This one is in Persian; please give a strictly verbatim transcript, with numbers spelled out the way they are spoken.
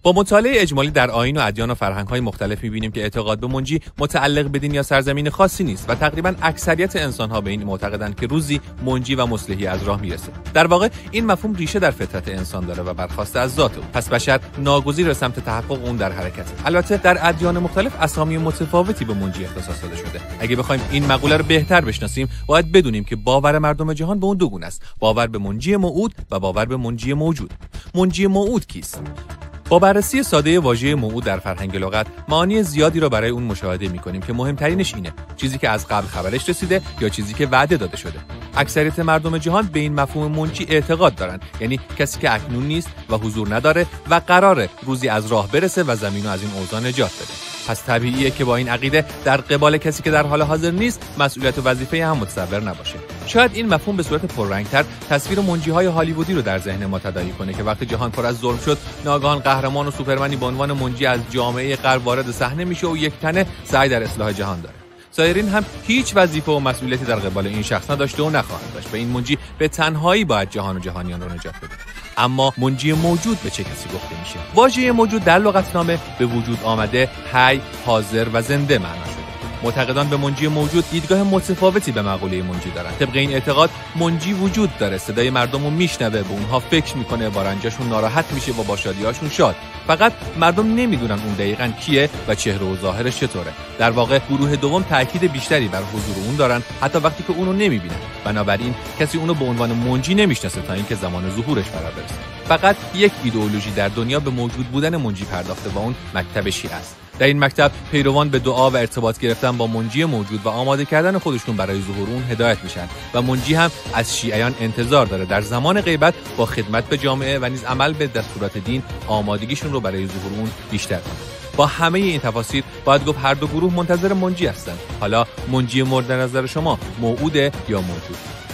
با مطالعه اجمالی در آیین و ادیان و فرهنگ‌های مختلف می‌بینیم که اعتقاد به منجی متعلق به دین یا سرزمین خاصی نیست و تقریباً اکثریت انسان‌ها به این معتقدند که روزی منجی و مصلحی از راه میرسه. در واقع این مفهوم ریشه در فطرت انسان داره و برخواسته از ذات او. پس بشر ناگزیر سمت تحقق اون در حرکته. البته در ادیان مختلف اسامی متفاوتی به منجی اختصاص داده شده. اگه بخوایم این مقوله رو بهتر بشناسیم، باید بدونیم که باور مردم جهان به اون دو گونه است: باور به منجی موعود و باور به منجی موجود. منجی موعود کیست؟ با بررسی ساده واژه موعود در فرهنگ لغت، معانی زیادی را برای اون مشاهده می‌کنیم که مهمترینش اینه: چیزی که از قبل خبرش رسیده یا چیزی که وعده داده شده. اکثریت مردم جهان به این مفهوم منجی اعتقاد دارن، یعنی کسی که اکنون نیست و حضور نداره و قراره روزی از راه برسه و زمین رو از این اوضاع نجات بده. پس طبیعیه که با این عقیده در قبال کسی که در حال حاضر نیست مسئولیت و وظیفه هم متصور نباشه. شاید این مفهوم به صورت پررنگ‌تر تصویر منجی‌های هالیوودی رو در ذهن ما تداعی کنه که وقتی جهان پر از ظلم شد، ناگهان قهرمان و سوپرمنی به عنوان منجی از جامعه غرب وارد صحنه میشه و یک تنه سعی در اصلاح جهان داره. سایرین هم هیچ وظیفه و مسئولیتی در قبال این شخص نداشته و نخواهند داشت و این منجی به تنهایی باید جهان و جهانیان رو نجات بده. اما منجی موجود به چه کسی گفته میشه؟ واژه موجود در لغتنامه به وجود آمده، حی، حاضر و زنده معنا شده. معتقدان به منجی موجود دیدگاه متفاوتی به مقوله منجی دارن. طبق این اعتقاد منجی وجود داره، صدای مردم رو میشنوه، به اونها فکر میکنه، با رنجاشون ناراحت میشه و با شادیاشون شاد. فقط مردم نمیدونن اون دقیقاً کیه و چهره و ظاهرش چطوره. در واقع گروه دوم تاکید بیشتری بر حضور اون دارن، حتی وقتی که اونو نمیبینن. بنابراین کسی اونو به عنوان منجی نمیشناسه تا اینکه زمان ظهورش فرا برسه. فقط یک ایدئولوژی در دنیا به موجود بودن منجی پرداخته و اون مکتب شیعه است. در این مکتب پیروان به دعا و ارتباط گرفتن با منجی موجود و آماده کردن خودشون برای ظهور اون هدایت میشن و منجی هم از شیعیان انتظار داره در زمان غیبت با خدمت به جامعه و نیز عمل به دستورات دین آمادگیشون رو برای ظهور اون بیشتر کنه. با همه این تفاصیل باید گفت هر دو گروه منتظر منجی هستن. حالا منجی مورد نظر شما موعوده یا موجود؟